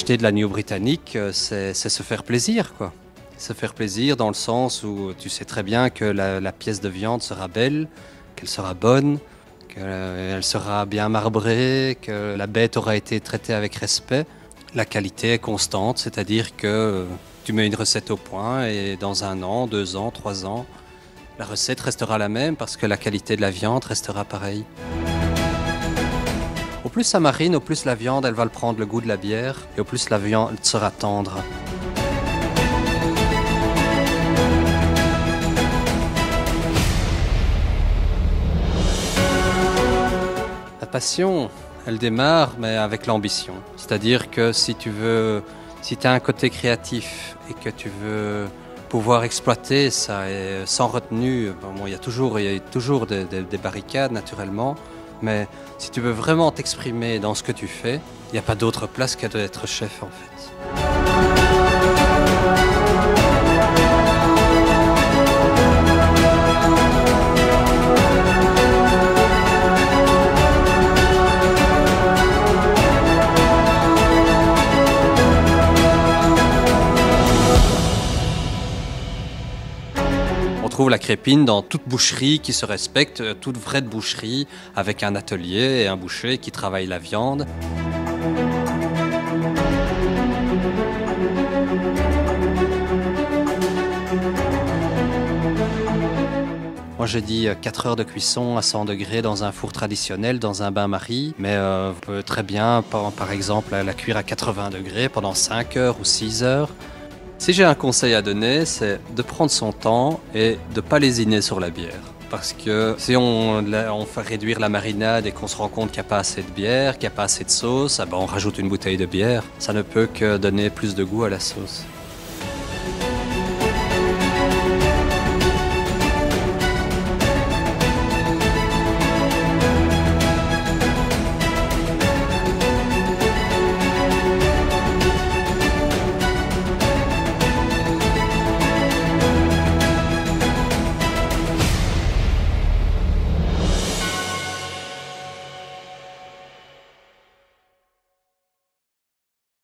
acheter de l'agneau britannique, c'est se faire plaisir, quoi. Se faire plaisir dans le sens où tu sais très bien que la pièce de viande sera belle, qu'elle sera bonne, qu'elle sera bien marbrée, que la bête aura été traitée avec respect. La qualité est constante, c'est-à-dire que tu mets une recette au point et dans 1 an, 2 ans, 3 ans, la recette restera la même parce que la qualité de la viande restera pareille. Au plus ça marine, au plus la viande elle va prendre le goût de la bière et au plus la viande sera tendre. La passion, elle démarre mais avec l'ambition. C'est-à-dire que si tu as un côté créatif et que tu veux pouvoir exploiter ça et sans retenue, bon, il y a toujours des barricades naturellement, mais si tu veux vraiment t'exprimer dans ce que tu fais, il n'y a pas d'autre place qu'à d'être chef en fait. On trouve la crépine dans toute boucherie qui se respecte, toute vraie boucherie, avec un atelier et un boucher qui travaille la viande. Moi j'ai dit 4 heures de cuisson à 100 degrés dans un four traditionnel, dans un bain-marie, mais on peut très bien par exemple la cuire à 80 degrés pendant 5 heures ou 6 heures. Si j'ai un conseil à donner, c'est de prendre son temps et de ne pas lésiner sur la bière. Parce que si on fait réduire la marinade et qu'on se rend compte qu'il n'y a pas assez de bière, qu'il n'y a pas assez de sauce, on rajoute une bouteille de bière. Ça ne peut que donner plus de goût à la sauce.